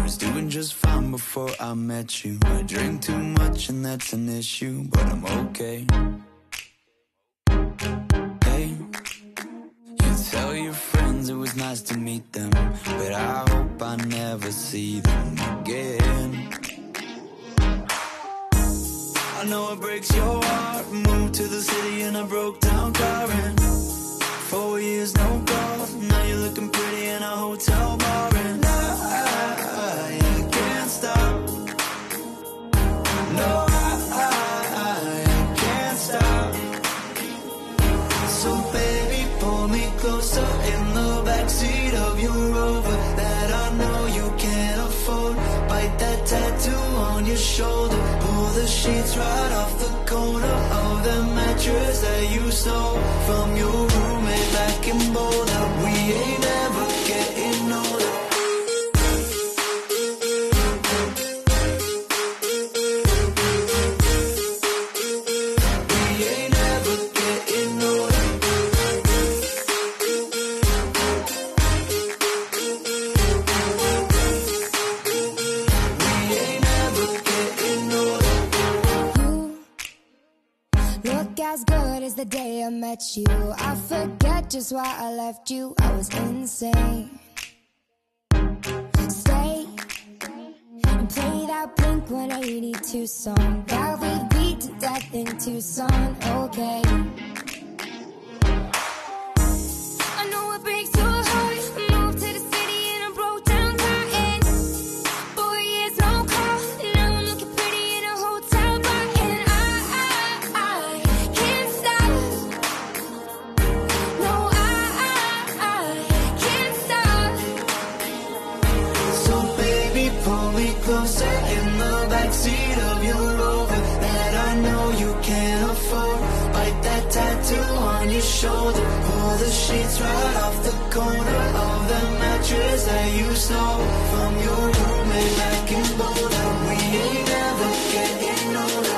was doing just fine before I met you. I drink too much and that's an issue, but I'm okay. Hey, you tell your friends it was nice to meet them, but I hope I never see them again. I know it breaks your heart. Moved to the city in a broke down car, and 4 years no calls. Now you're looking pretty in a hotel bar, and I can't stop. No, I can't stop. So baby, pull me closer in the backseat of your Rover that I know you can't afford. Bite that tattoo on your shoulder. Pull the sheets right off the corner of the mattress that you stole from your roommate back in Boulder. We ain't ever getting older. The day I met you, I forget just why I left you. I was insane. Stay and play that Blink-182 song that we beat to death in Tucson. Okay, I know it breaks your heart. Moved to the city in a broke down car, and 4 years no call. Now I'm looking pretty in a hotel bar, and I can't stop. No, I can't stop. So baby, pull me closer in the backseat of your Rover that I know you can't afford. Bite that tattoo on your shoulder. Pull the sheets right off the corner of the mattress that you stole from your roommate back in Boulder. We ain't ever getting older.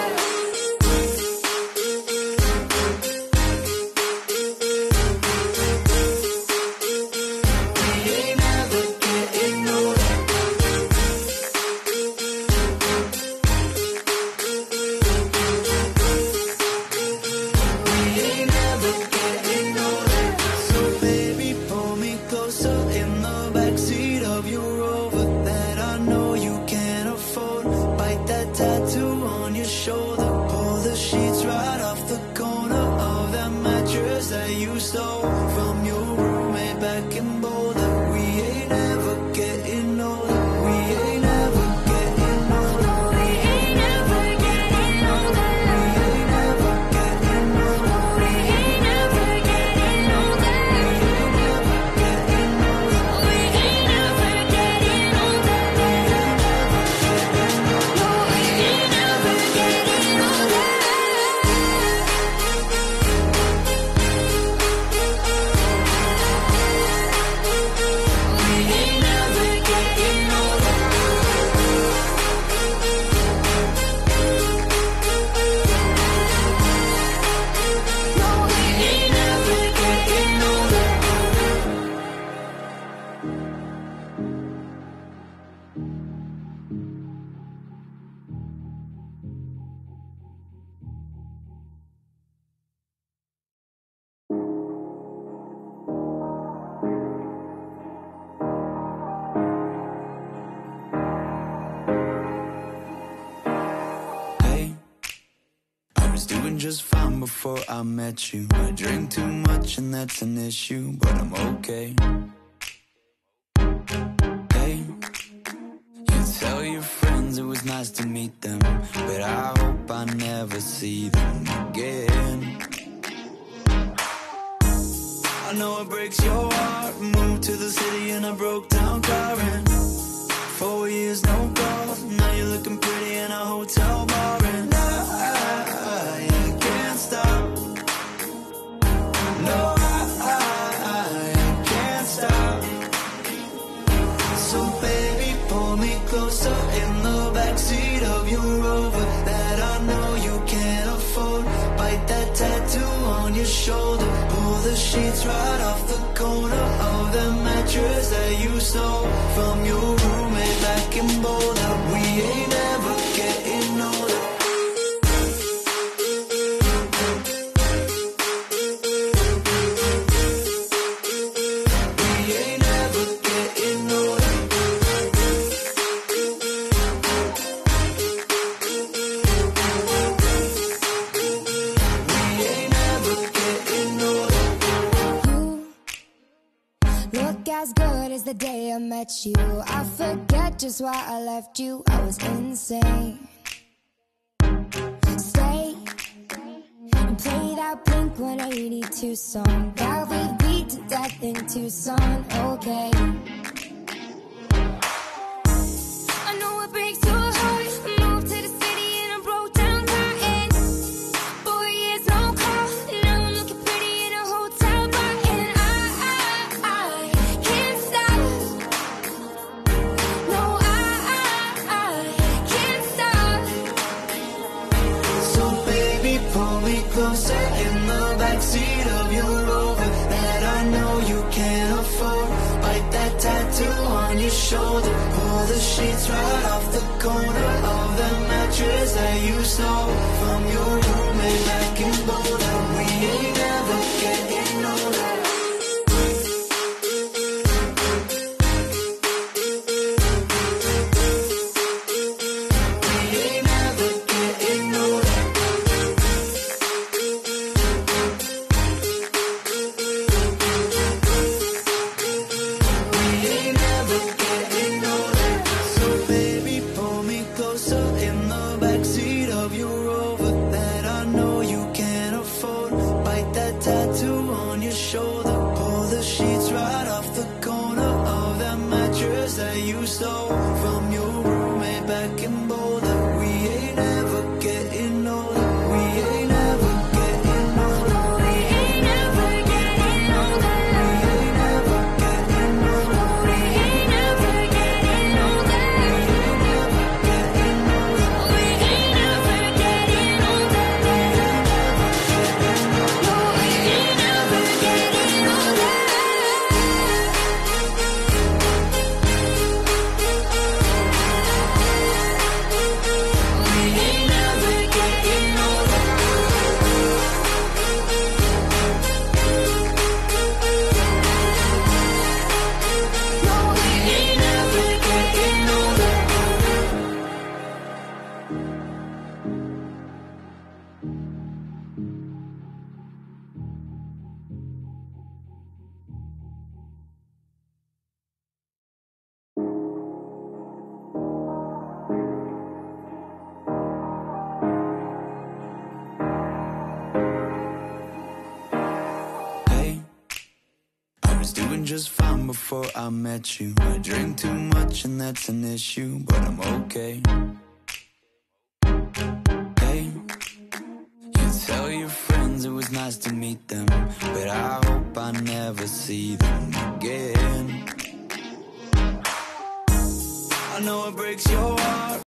Just fine before I met you. I drink too much and that's an issue, but I'm okay. Hey, you tell your friends it was nice to meet them, but I hope I never see them again. I know it breaks your heart. Moved to the city in a broke down car, and 4 years no calls. Now you're looking pretty in a hotel bar, and I can't stop. No, I can't stop. So baby, pull me closer in the backseat of your Rover that I know you can't afford. Bite that tattoo on your shoulder. Pull the sheets right off the corner of the mattress that you stole from your roommate back and bolder. We ain't ever getting older. We ain't ever getting older. We ain't ever getting older. You look as good as the day I met you. I forget just why I left you. I was insane. Stay and play that Blink 182 song that we beat to death in Tucson. Okay. I know it breaks your heart. Moved to the city and I broke down crying. 4 years no call. Now I'm looking pretty in a hotel bar, and I can't stop. No, I can't stop. So baby, pull me closer in the backseat of your Rover that I know you can't afford. Bite that tattoo on your shoulder. Pull the sheets right off the corner of the mattress that you stole from your roommate back in Boulder. We ain't ever getting older. We ain't ever getting older. We ain't ever getting older. So baby, pull me closer in the backseat of your Rover that I know you can't afford. Bite that tattoo on your shoulder. Pull the sheets right off the corner of that mattress that you stole from your roommate back in Boulder. We ain't ever getting older. We ain't ever getting older. We ain't ever getting older. We ain't ever getting older. We ain't ever getting older. Getting older. We ain't ever getting older. No, we ain't ever getting older. We ain't ever getting older. No, we ain't ever getting older. Hey, I was doing just fine before I met you. I drink too much and that's an issue, but I'm okay. Hey, you tell your friends it was nice to meet them, but I hope I never see them again. I know it breaks your heart.